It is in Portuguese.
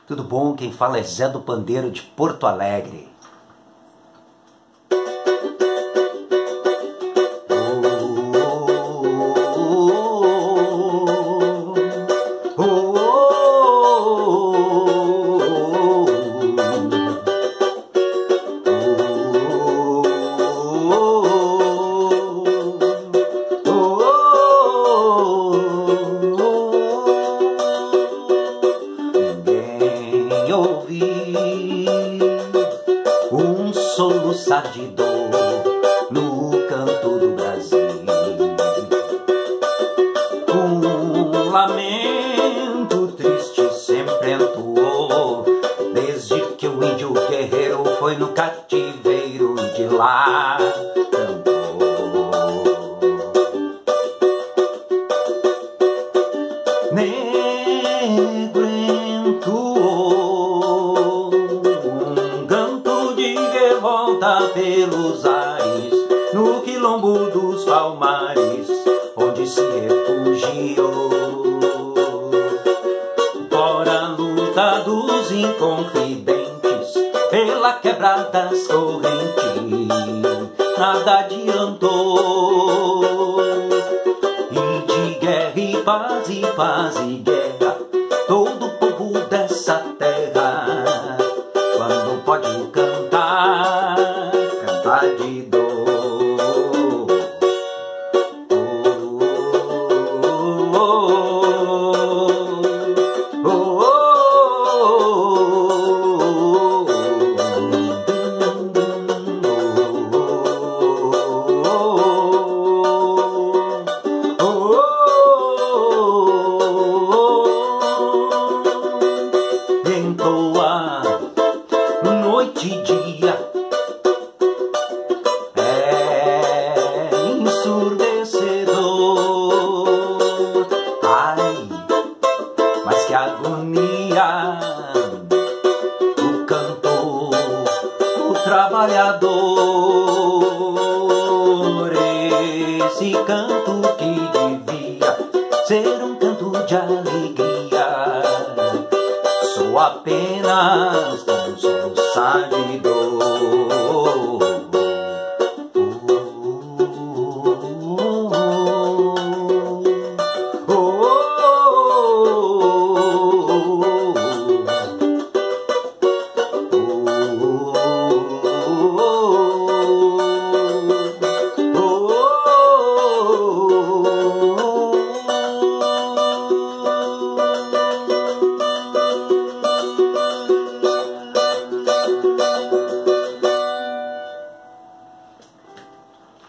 Tudo bom? Quem fala é Zé do Pandeiro de Porto Alegre. Ouvi um soluçar de dor no canto do Brasil, um lamento triste sempre entoou, desde que o índio guerreiro foi no cativeiro e de lá cantou. Negro entoou um canto de revolta pelos ares, no quilombo dos Palmares, onde se refugiou. Fora a luta dos inconfidentes, pela quebra das correntes, nada adiantou. E de guerra e paz e guerra, todo o povo dessa terra, quando pode cantar, cantar de dor. Entoa noite e dia, é ensurdecedor. Ai, mas que agonia o cantor, o trabalhador. Esse canto que devia ser um canto de alegria, sou apenas um soluçar de dor.